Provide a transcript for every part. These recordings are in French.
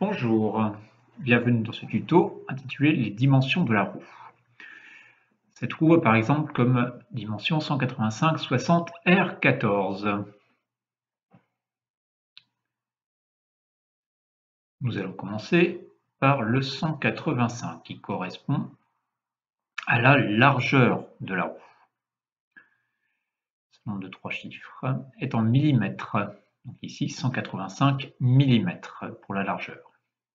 Bonjour, bienvenue dans ce tuto intitulé Les dimensions de la roue. Cette roue a par exemple comme dimension 185/60 R14. Nous allons commencer par le 185 qui correspond à la largeur de la roue. Ce nombre de 3 chiffres est en millimètres. Donc ici 185 mm pour la largeur.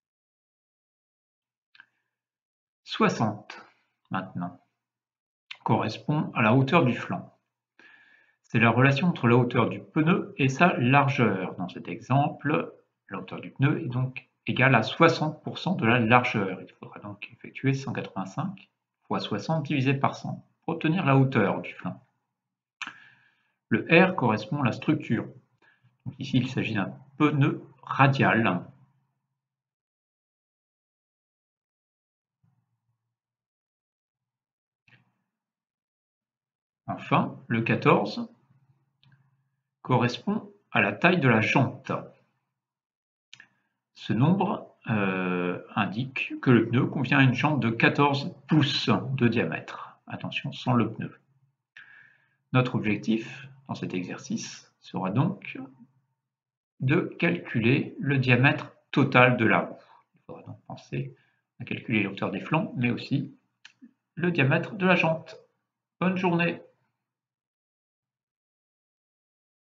60 maintenant correspond à la hauteur du flanc. C'est la relation entre la hauteur du pneu et sa largeur. Dans cet exemple, la hauteur du pneu est donc égale à 60% de la largeur. Il faudra donc effectuer 185 fois 60 divisé par 100 pour obtenir la hauteur du flanc. Le R correspond à la structure. Donc ici, il s'agit d'un pneu radial. Enfin, le 14 correspond à la taille de la jante. Ce nombre indique que le pneu contient une jante de 14 pouces de diamètre. Attention, sans le pneu. Notre objectif dans cet exercice sera donc de calculer le diamètre total de la roue. Il faudra donc penser à calculer la hauteur des flancs, mais aussi le diamètre de la jante. Bonne journée!